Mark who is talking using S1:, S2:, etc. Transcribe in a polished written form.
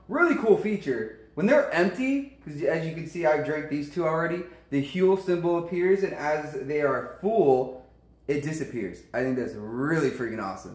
S1: Really cool feature. When they're empty, because as you can see, I've drank these two already, the Huel symbol appears, and as they are full, it disappears. I think that's really freaking awesome.